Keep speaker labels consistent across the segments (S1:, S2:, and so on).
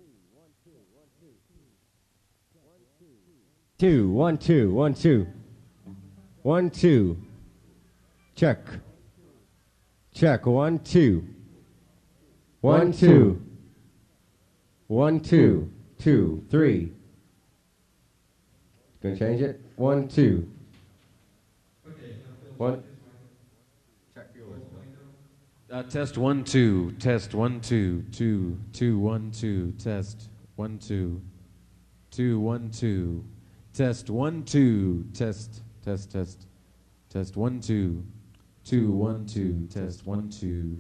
S1: Two, 1 2 1 2 1 2. Check. Check. 1 2 1 2 1 2 2 3. Gonna change it. 1 2 1.
S2: Test 1 2. Test 1 2 2 2 1 2. Test 1 2 2 1 2. Test 1 2. Test test 1 2 2 1 2. Test 1 2.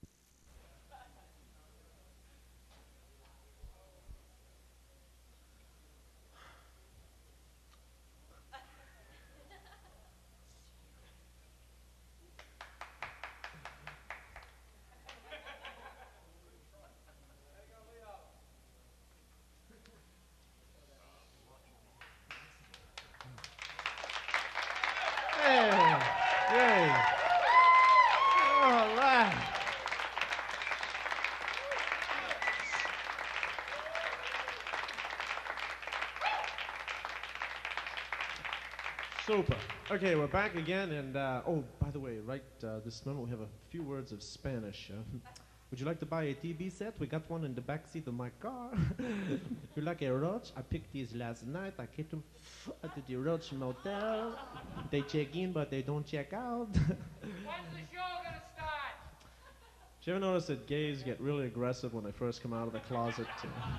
S3: Super. Okay, we're back again, and oh, by the way, right this moment we have a few words of Spanish. Would you like to buy a TV set? We got one in the back seat of my car. You like a roach? I picked these last night. I kept them at the Roach Motel. They check in, but they don't check out.
S4: When's the show gonna start?
S3: Did you ever notice that gays get really aggressive when they first come out of the closet?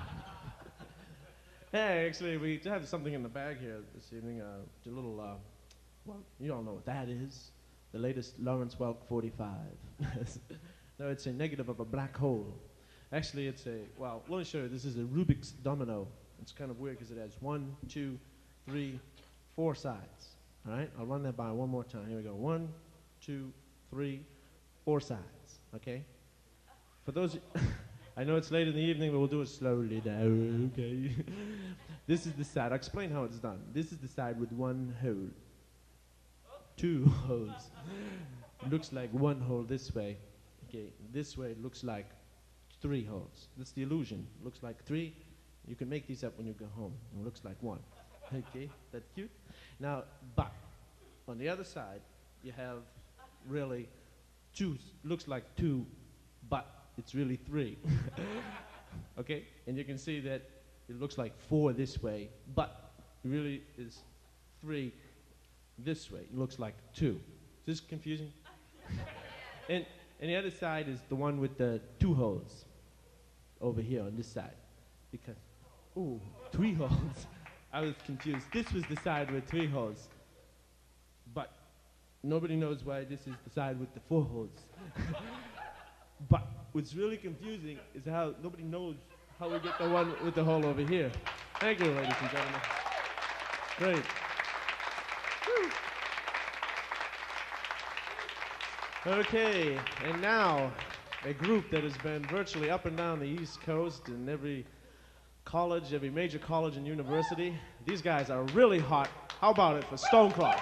S3: Hey, actually, we have something in the bag here this evening. A little, well, you all know what that is. The latest Lawrence Welk 45. No, it's a negative of a black hole. Actually, it's a, well, let me show you. This is a Rubik's domino. It's kind of weird because it has 1, 2, 3, 4 sides. All right, I'll run that by one more time. Here we go. 1, 2, 3, 4 sides. Okay? For those... I know it's late in the evening, but we'll do it slowly now, okay? This is the side. I'll explain how it's done. This is the side with 1 hole. 2 holes. Looks like 1 hole this way. Okay, this way it looks like 3 holes. That's the illusion. Looks like 3. You can make these up when you go home. It looks like 1. Okay, that's cute. Now, but on the other side, you have really 2. Looks like 2, but it's really 3. Okay? And you can see that it looks like 4 this way, but it really is 3 this way. It looks like 2. Is this confusing? and the other side is the one with the 2 holes over here on this side. Because, ooh, 3 holes. I was confused. This was the side with 3 holes. But nobody knows why this is the side with the 4 holes. But what's really confusing is how nobody knows how we get the one with the hole over here. Thank you, ladies and gentlemen. Great. Woo. Okay, and now a group that has been virtually up and down the East Coast in every college, every major college and university. These guys are really hot. How about it for Stonecross?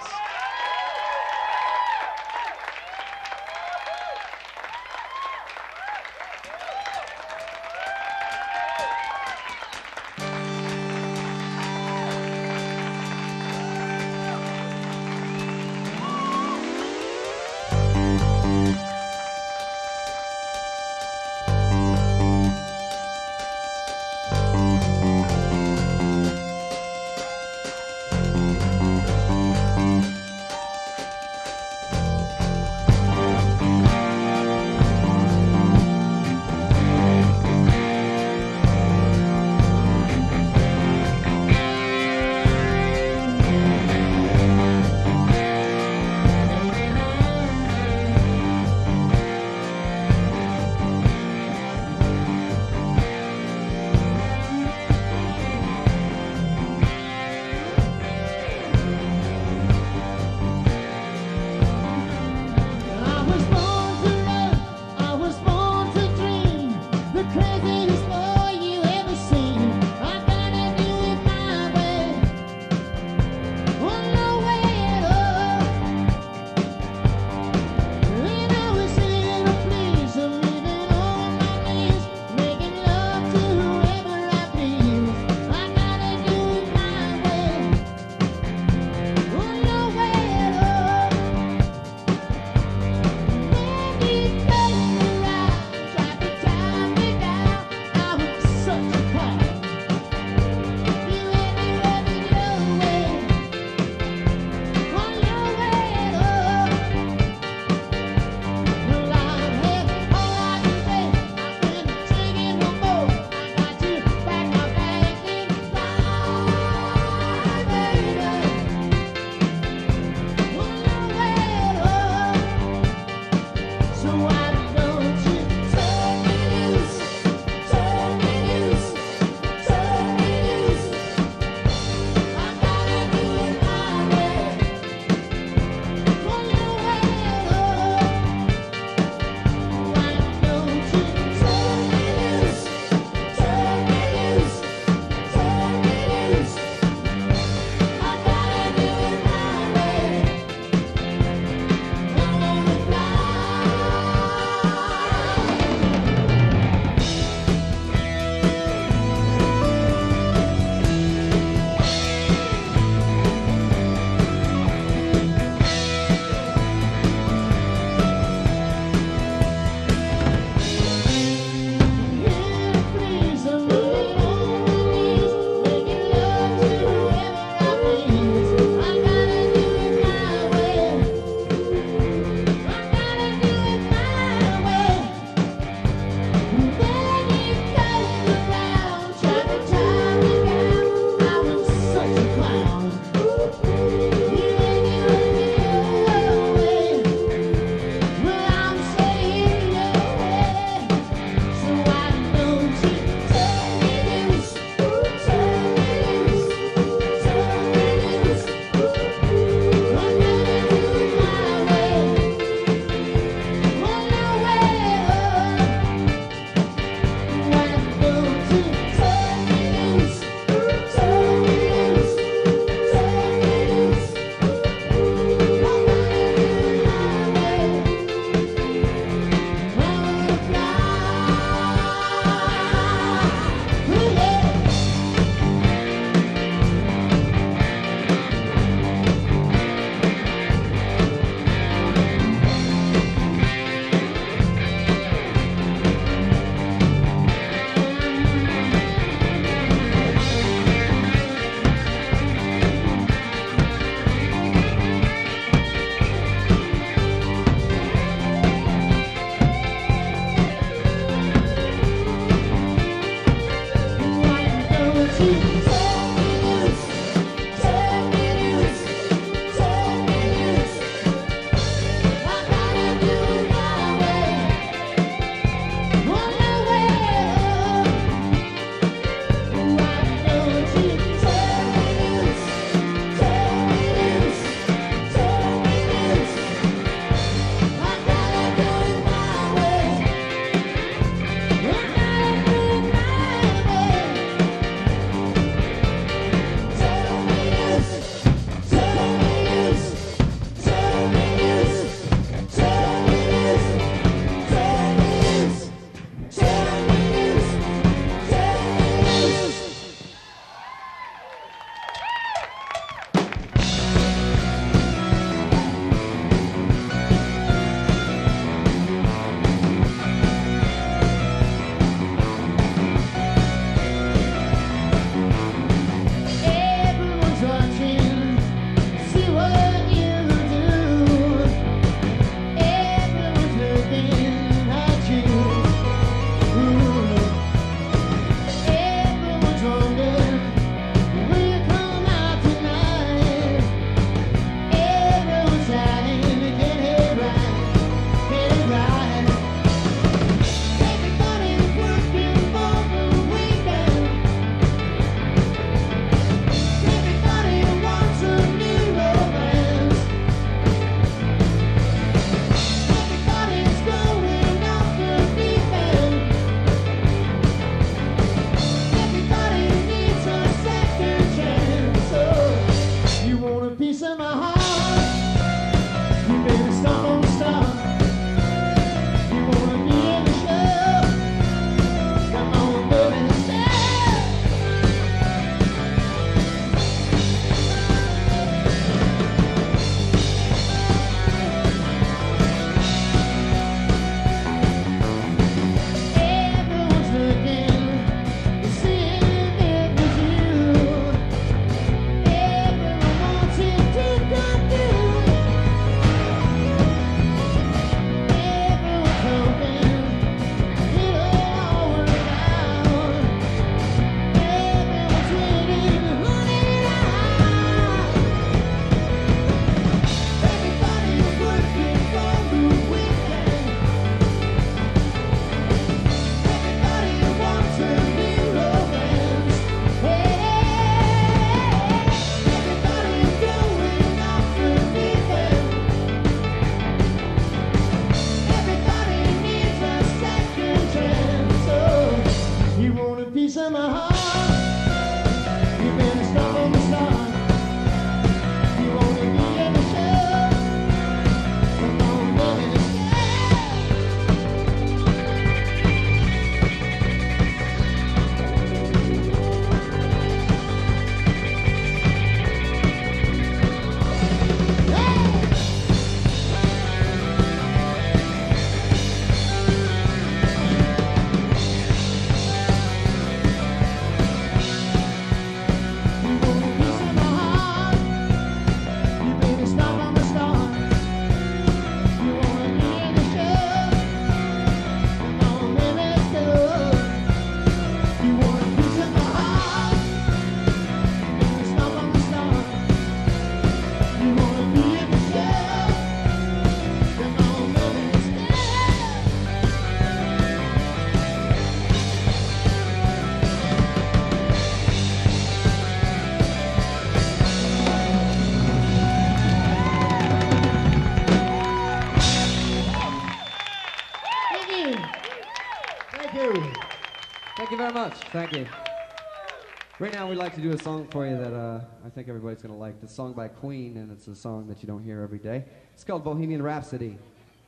S5: Thank you very much. Thank you. Right now, we'd like to do a song for you that I think everybody's going to like. It's a song by Queen, and it's a song that you don't hear every day. It's called Bohemian Rhapsody.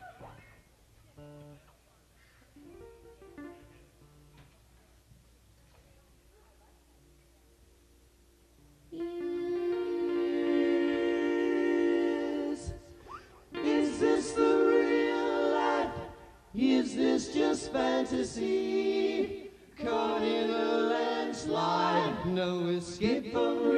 S6: Is this the real life? Is this just fantasy? Caught in a landslide, no escape from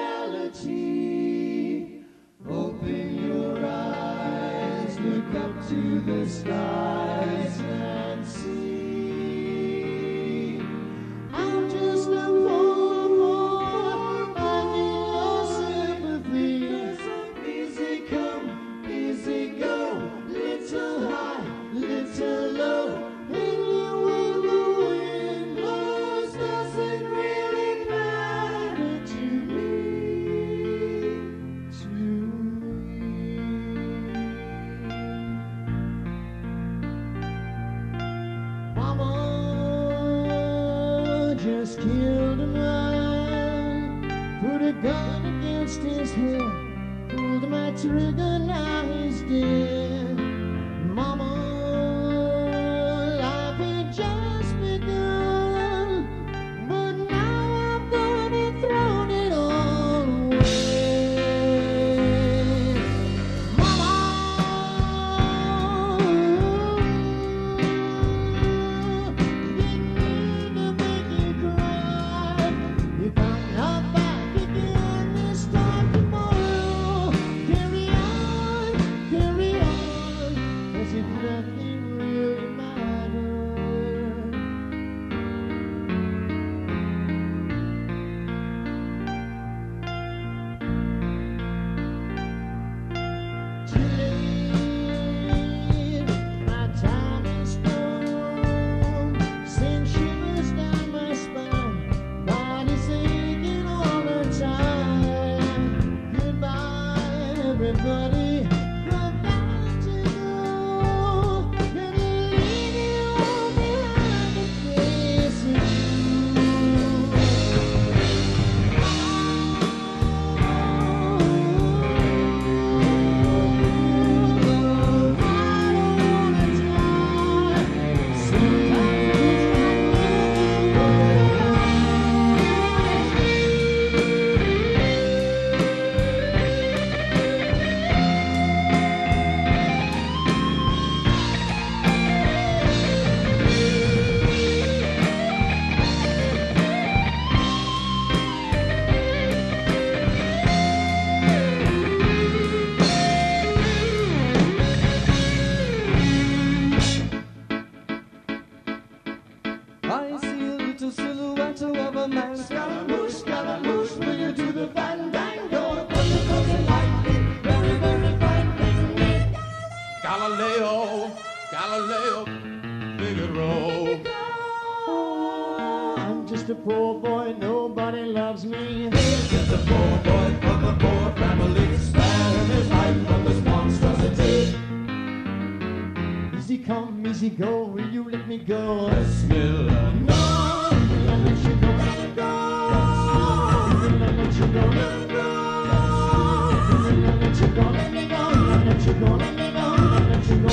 S6: reality. Open your eyes, look up to the skies and see. I'm just a poor boy, I need your sympathy. Easy come, easy go, little high, little low. Anywhere the wind blows doesn't really matter to me, Mama just killed a man, put a gun against his head, pulled my trigger, now he's dead. Mama, life had just begun, but now I've gone and thrown it all away. Mama, didn't mean to make you cry. If I'm not back again this time tomorrow, carry on, as if nothing really mattered. Too late, my time is gone. Send shivers down my spine, body's aching all the time. Goodbye, everybody. I'm about to go. Gonna leave you all behind the face of you. I see a little silhouette of a man. Scaramouche, will you do the fandango? Thunderbolts and lightning, very, very frightening. Galileo, Figaro. I'm just a poor boy, nobody loves me. He's just a poor boy from a poor family. Spare his life from this monstrosity. Easy come, easy go, will you let me go? Bismillah. No, I'll let you go, let me go. I'll let you go, let me go. I'll let you go, let me go. I'll let you go, let me go. I'll let you go.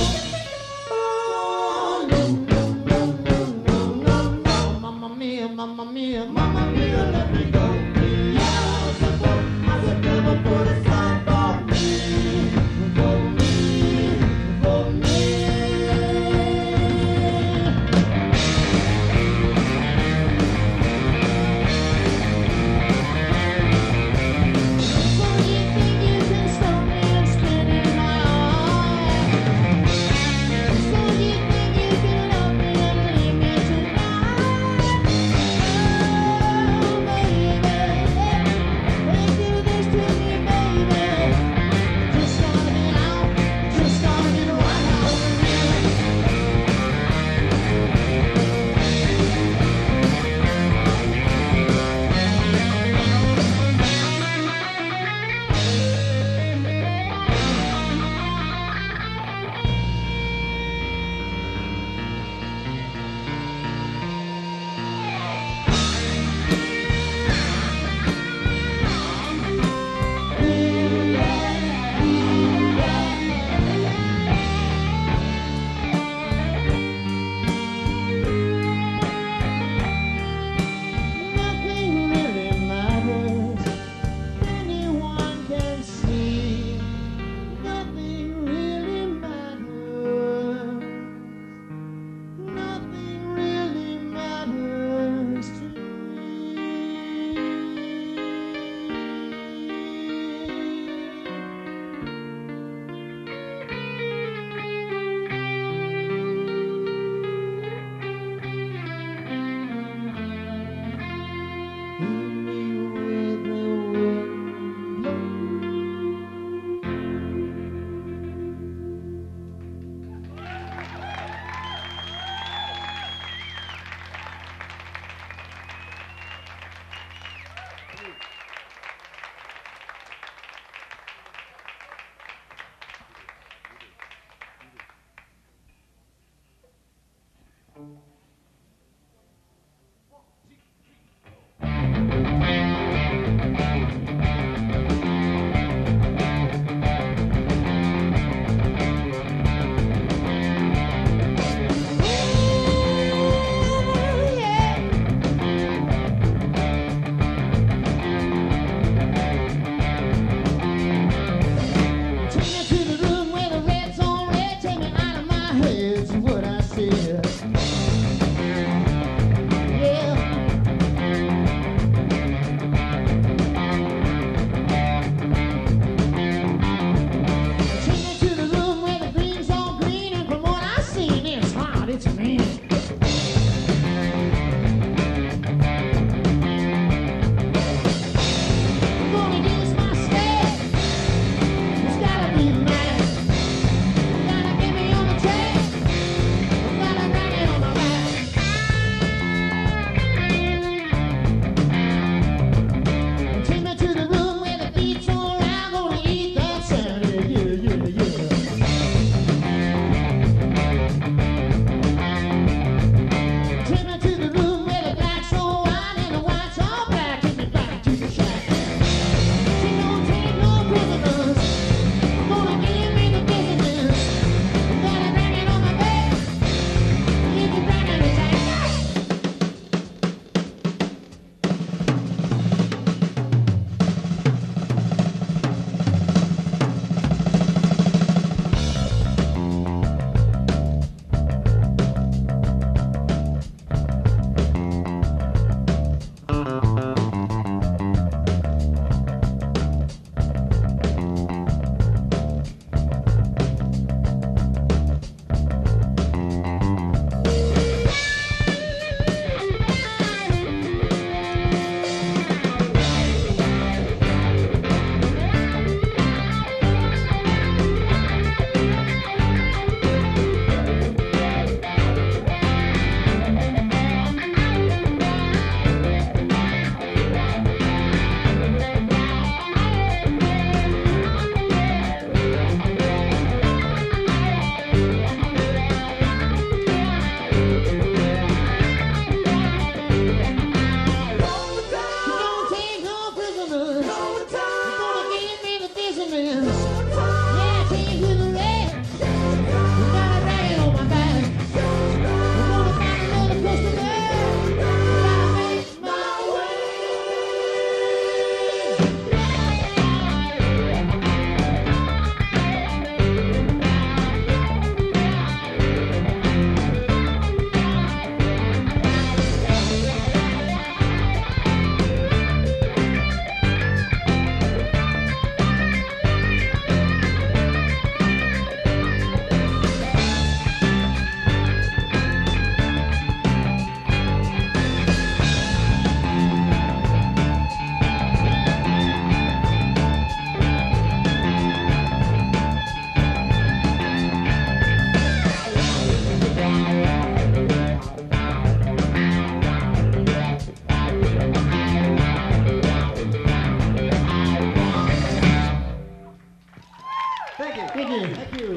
S6: Oh, no, no, no, no, no, no, no. Mamma mia, mamma mia, mamma mia, let me go. Beelzebub has a devil put aside for me, for me, for me. So you think you can stop me and spit in my eye?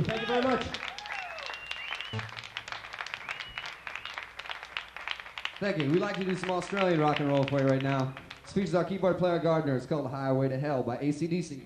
S1: you. Thank you very much.
S5: Thank you. We'd like to do some Australian rock and roll for you right now. This features our keyboard player Gardner. It's called Highway to Hell by AC/DC.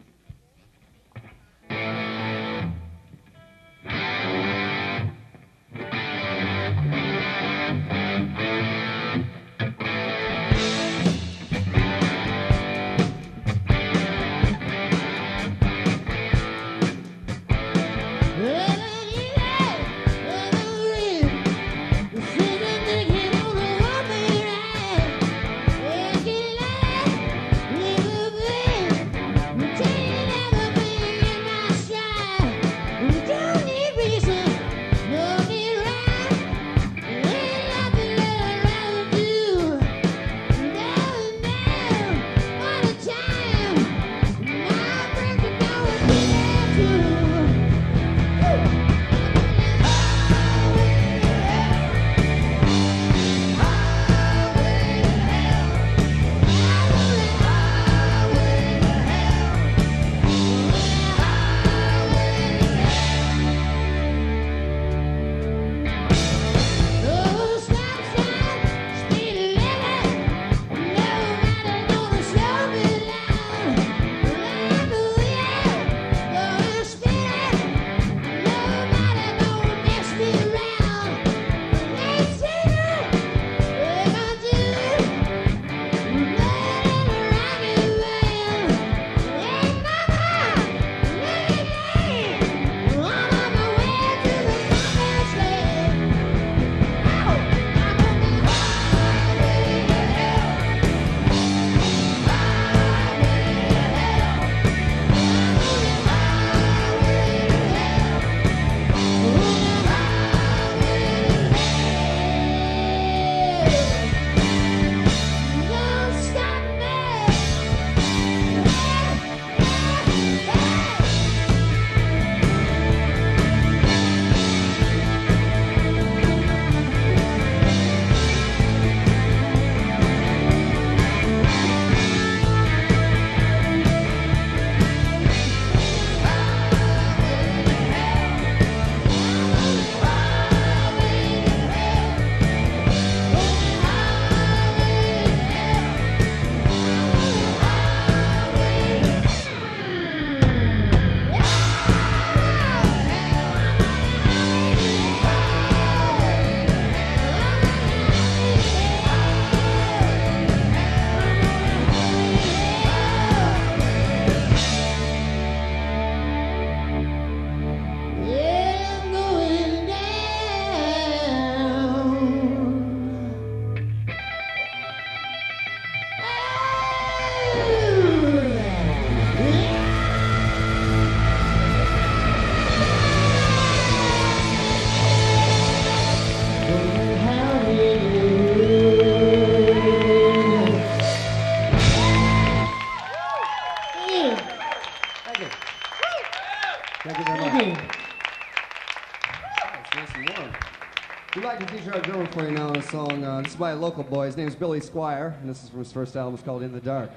S5: For you now on a song. This is by a local boy. His name is Billy Squire, and this is from his first album. It's called In the Dark.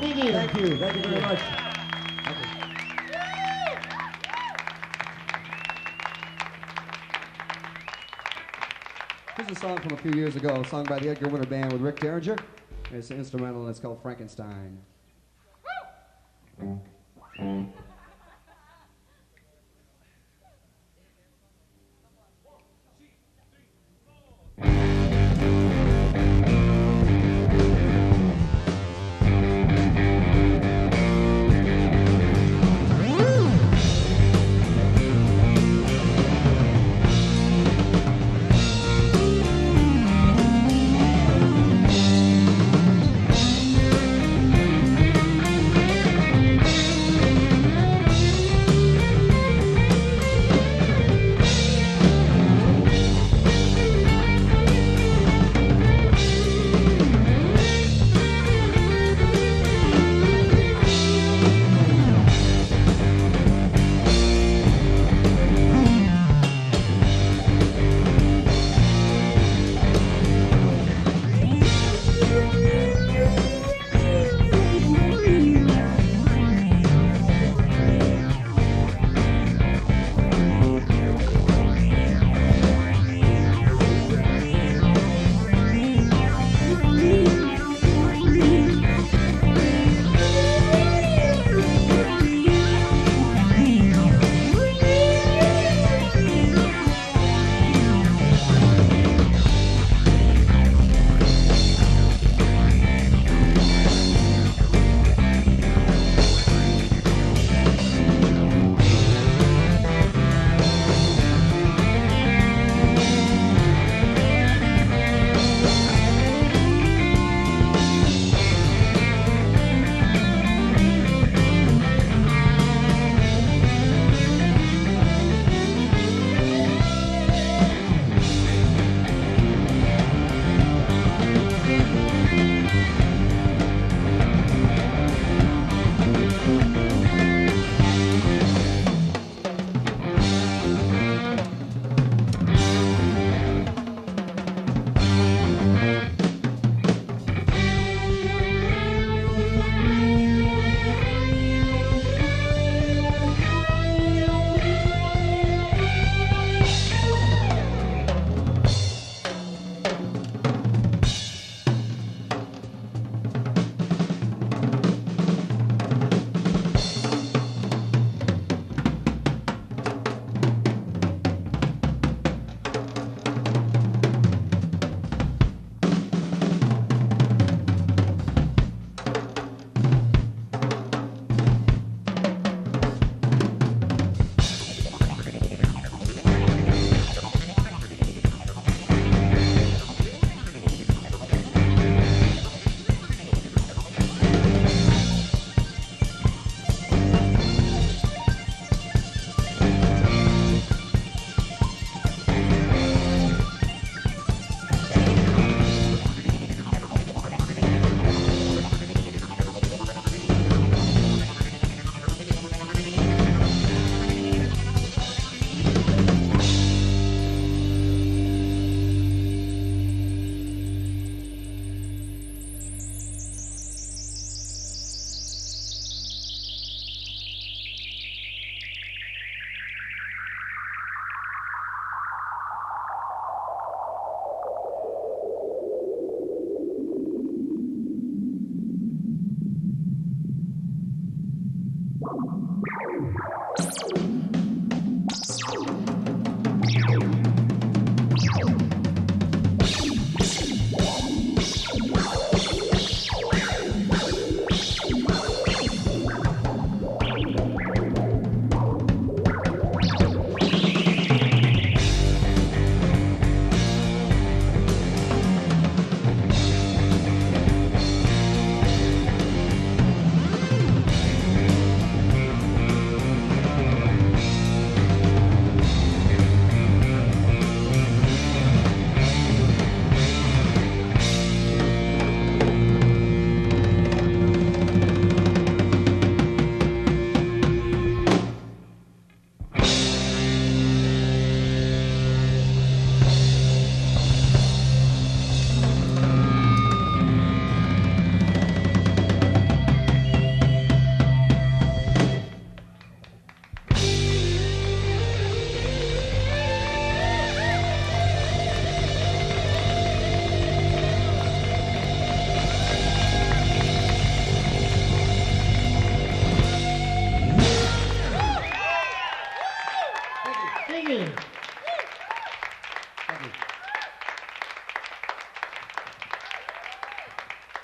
S6: Thank you.
S1: Thank you. Thank you very much.
S5: Here's a song from a few years ago, sung by the Edgar Winter Band with Rick Derringer. It's an instrumental and it's called Frankenstein.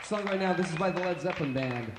S5: Song right now, this is by the Led Zeppelin Band.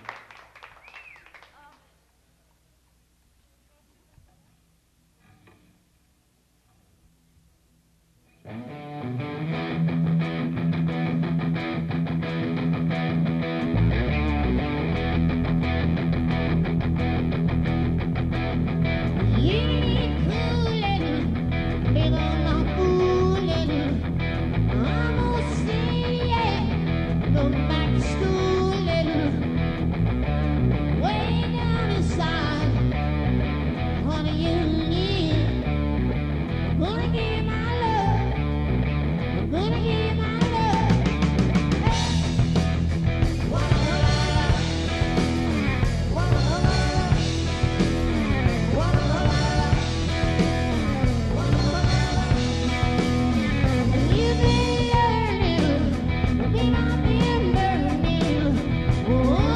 S6: Oh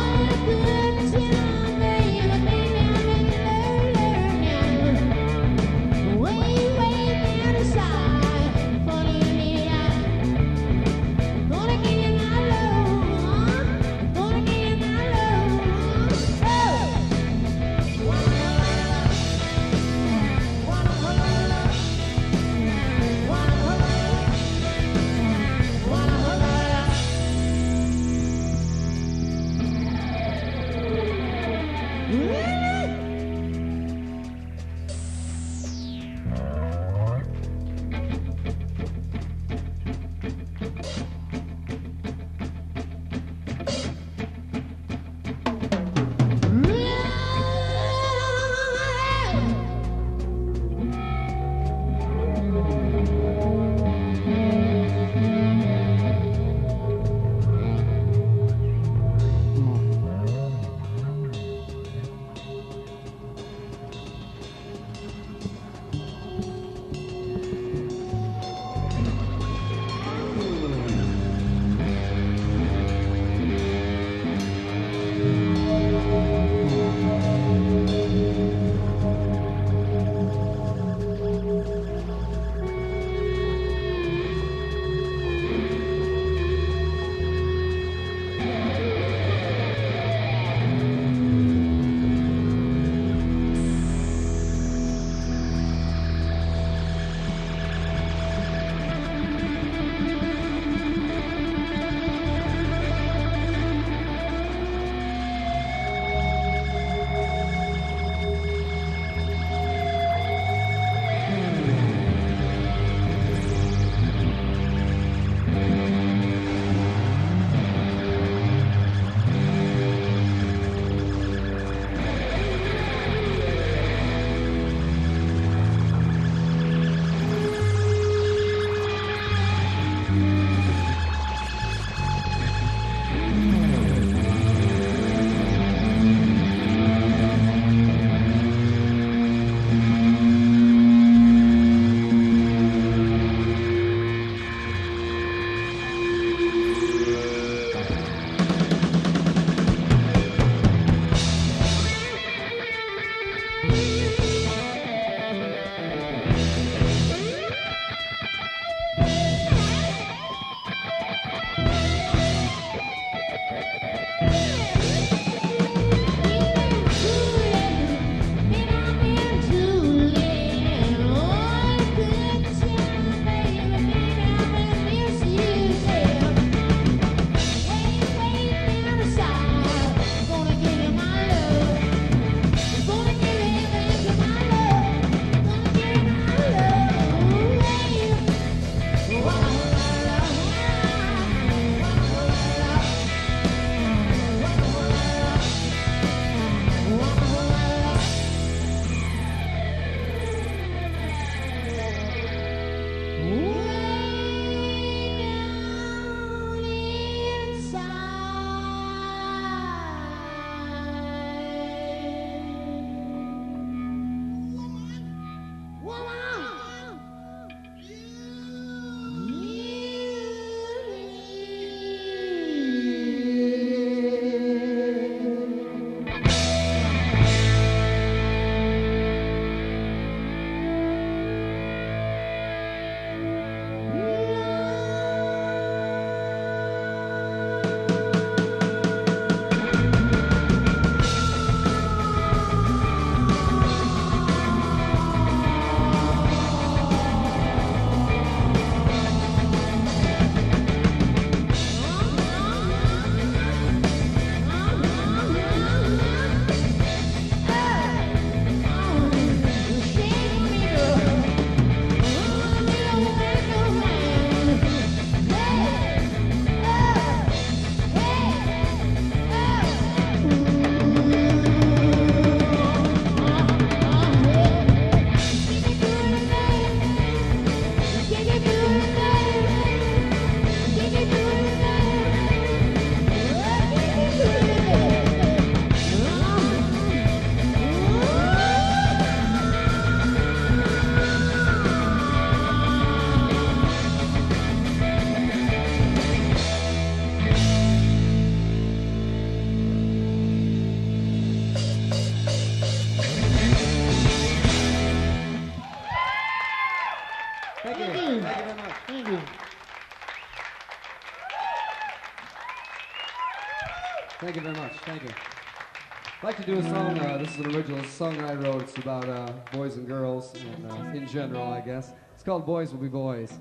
S5: Thank you very much. Thank you. I'd like to do a song. This is an original song I wrote. It's about boys and girls, and in general, I guess. It's called Boys Will Be Boys.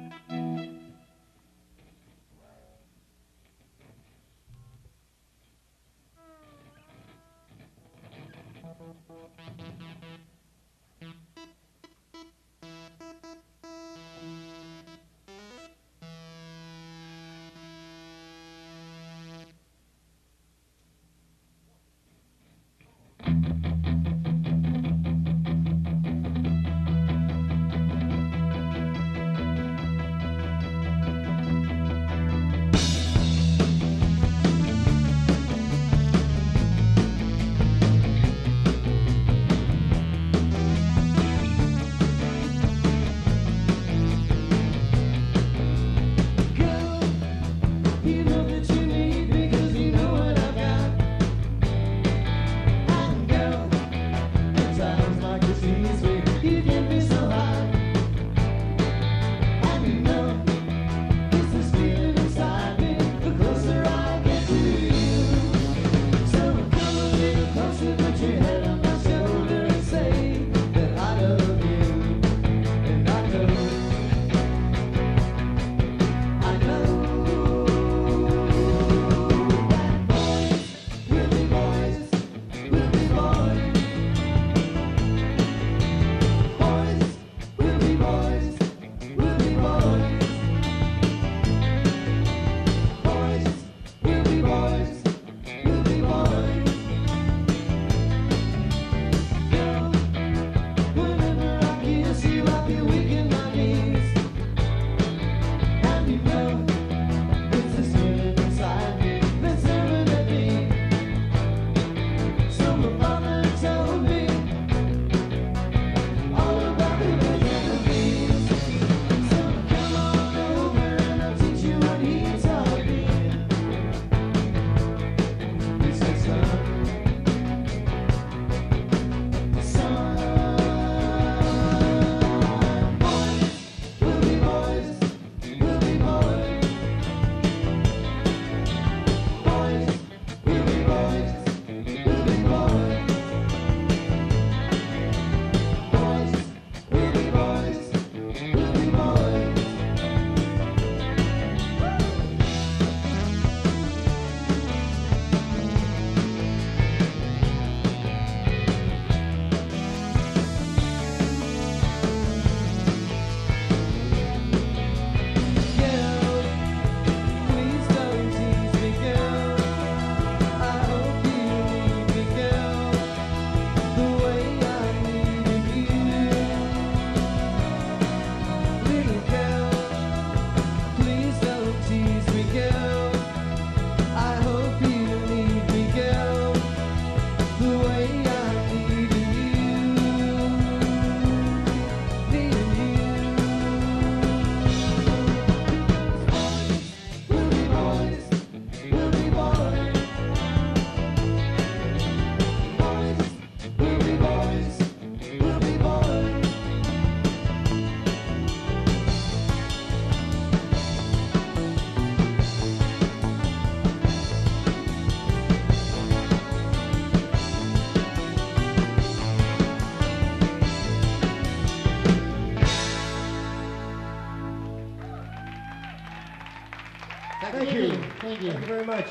S6: Thank you. Thank you very much.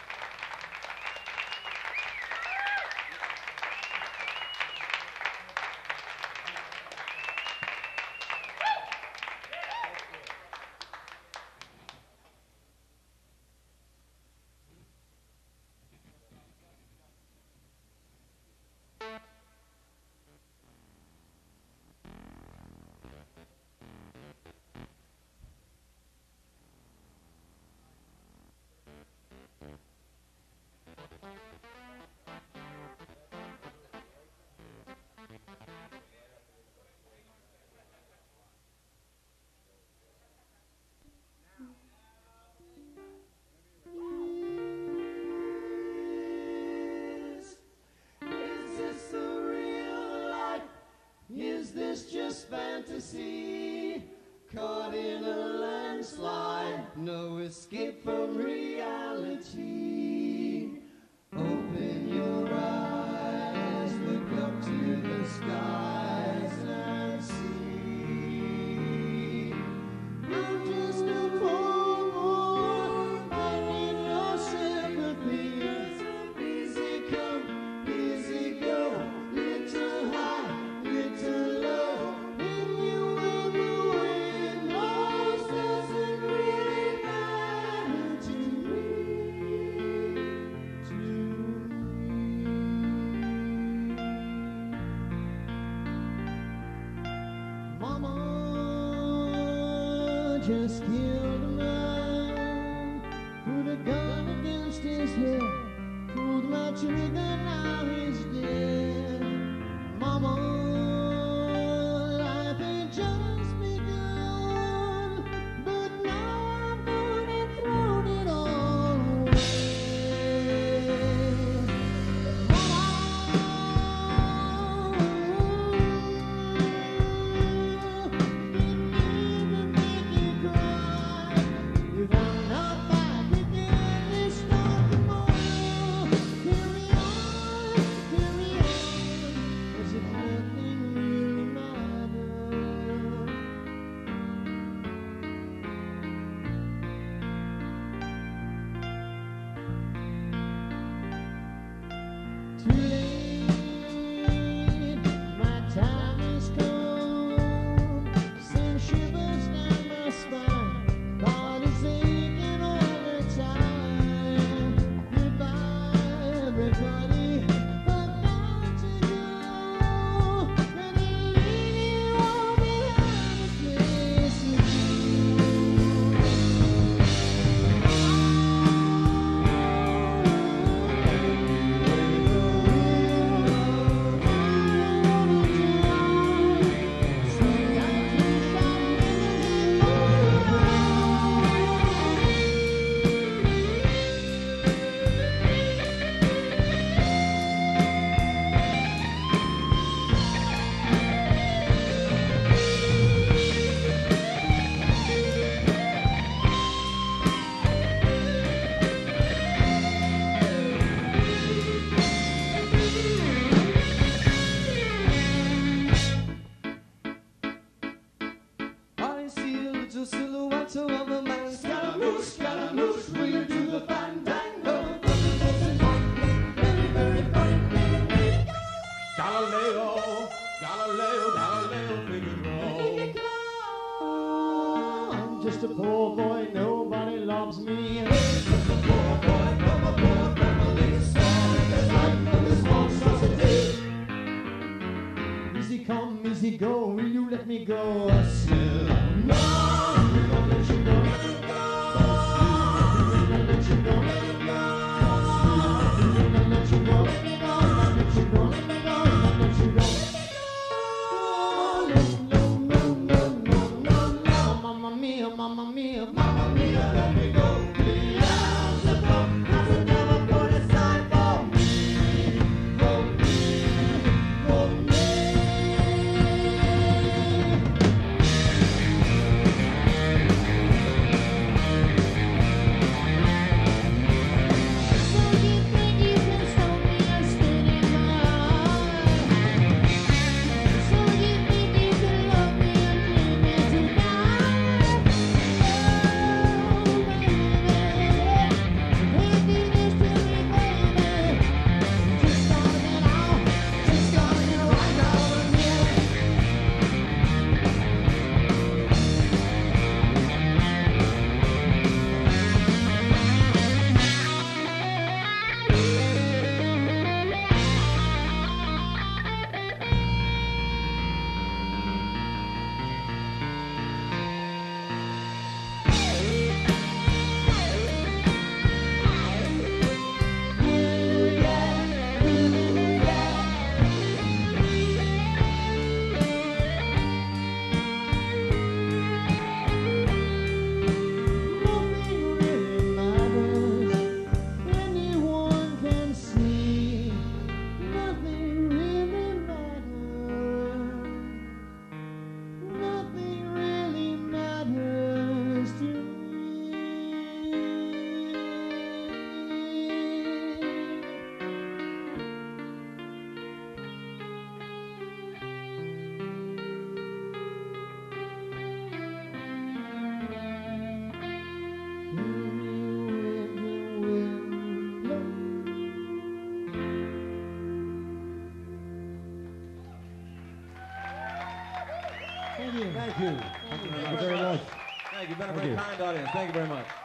S7: Just fantasy, caught in a landslide, no escape from reality.
S6: just killed a man, put a gun against his head, pulled my trigger, now he's dead. Mama, life ain't just begun, but now I've gone and thrown it all away. If I'm not back again this time tomorrow, carry on, as if nothing really matters. Too late, my time has come. Send shivers down my spine, body's aching all the time. Goodbye, everybody, I've got to go, and leave you all behind a place I see a little silhouette of a man. Scaramouche, will you do the fandango? Very, very funny. Galileo, Figaro. I'm just a poor boy, nobody loves me. Just a poor boy from a poor family. Sparing his life from this monstrosity. Easy come, easy go, will you let me go? Still, no, we won't let you go. Let it go. We won't let you go. Let it go. We won't let you go. Let me go. Let you go. Let me go. Let you go. No, no, no, no, no, no. Mamma mia, mamma mia, mamma mia, let me go. Beelzebub has a devil put aside for me, for me, for me.
S1: Thank you. Thank you very much.
S2: Thank you. You've been a
S1: Thank
S2: very
S1: you.
S2: kind audience. Thank you very much.